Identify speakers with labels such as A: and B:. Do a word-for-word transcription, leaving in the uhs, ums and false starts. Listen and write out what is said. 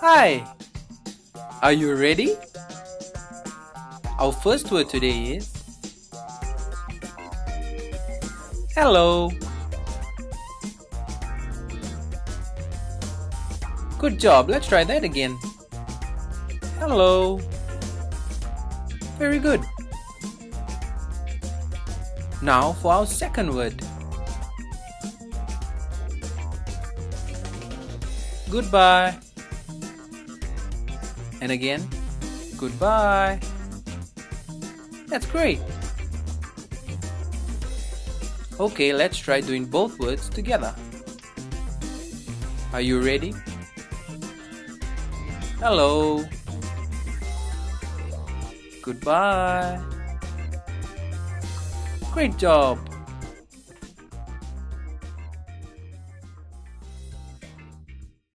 A: Hi, are you ready? Our first word today is hello. Good job, let's try that again. Hello. Very good. Now for our second word. Goodbye. And again, goodbye. That's great. Okay, let's try doing both words together. Are you ready? Hello. Goodbye. Great job.